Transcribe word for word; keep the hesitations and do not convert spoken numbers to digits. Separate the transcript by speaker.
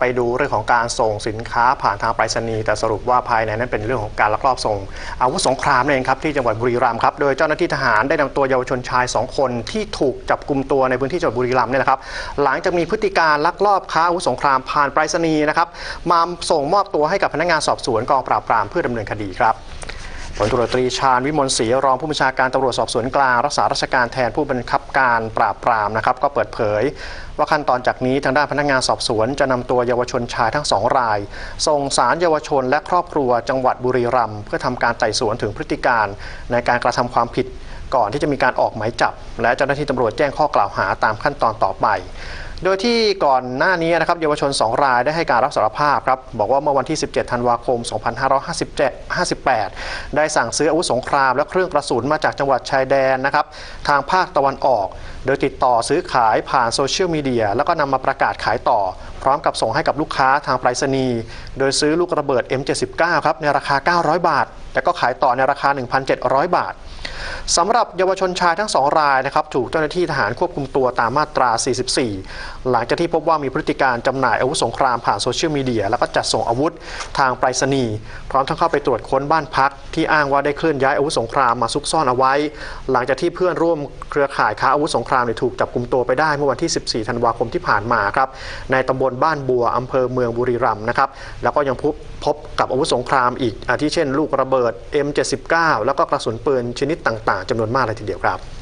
Speaker 1: ไปดูเรื่องของการส่งสินค้าผ่านทางไปรษณีย์แต่สรุปว่าภายในนั้นเป็นเรื่องของการลักลอบส่งอาวุธสงครามเองครับที่จังหวัดบุรีรัมย์ครับโดยเจ้าหน้าที่ทหารได้นำตัวเยาวชนชายสองคนที่ถูกจับกุมตัวในพื้นที่จังหวัดบุรีรัมย์เนี่ยนะครับหลังจากมีพฤติการลักลอบค้าอาวุธสงครามผ่านไปรษณีย์นะครับมาส่งมอบตัวให้กับพนักงานสอบสวนกองปราบปรามเพื่อดำเนินคดีครับพลตำรวจตรีชาญวิมลศรีรองผู้บัญชาการตำรวจสอบสวนกลางรักษาราชการแทนผู้บังคับการปราบปรามนะครับก็เปิดเผยว่าขั้นตอนจากนี้ทางด้านพนักงานสอบสวนจะนำตัวเยาวชนชายทั้งสองรายส่งศาลเยาวชนและครอบครัวจังหวัดบุรีรัมย์เพื่อทำการไต่สวนถึงพฤติการในการกระทำความผิดก่อนที่จะมีการออกหมายจับและเจ้าหน้าที่ตำรวจแจ้งข้อกล่าวหาตามขั้นตอนต่อไปโดยที่ก่อนหน้านี้นะครับเยาวชนสองรายได้ให้การรับสารภาพครับบอกว่าเมื่อวันที่สิบเจ็ดธันวาคมสองพันห้าร้อยห้าสิบแปดได้สั่งซื้ออาวุธสงครามและเครื่องกระสุนมาจากจังหวัดชายแดนนะครับทางภาคตะวันออกโดยติดต่อซื้อขายผ่านโซเชียลมีเดียแล้วก็นำมาประกาศขายต่อพร้อมกับส่งให้กับลูกค้าทางไปรษณีย์โดยซื้อลูกระเบิด เอ็ม เจ็ดสิบเก้า ครับในราคาเก้าร้อยบาทแต่ก็ขายต่อในราคา หนึ่งพันเจ็ดร้อย บาทสำหรับเยาวชนชายทั้งสองรายนะครับถูกเจ้าหน้าที่ทหารควบคุมตัวตามมาตรา สี่สิบสี่ หลังจากที่พบว่ามีพฤติการจำหน่ายอาวุธสงครามผ่านโซเชียลมีเดียแล้วก็จัดส่งอาวุธทางไปรษณีย์พร้อมทั้งเข้าไปตรวจค้นบ้านพักที่อ้างว่าได้เคลื่อนย้ายอาวุธสงครามมาซุกซ่อนเอาไว้หลังจากที่เพื่อนร่วมเครือข่ายค้าอาวุธสงครามถูกจับกุมตัวไปได้เมื่อวันที่ สิบสี่ ธันวาคมที่ผ่านมาครับในตำบลบ้านบัวอำเภอเมืองบุรีรัมย์นะครับแล้วก็ยังพบพบกับอาวุธสงครามอีกอาทิเช่นลูกระเบิด เอ็ม เจ็ดสิบเก้า แล้วก็กระสุนปืนชนิดต่างๆจำนวนมากเลยทีเดียวครับ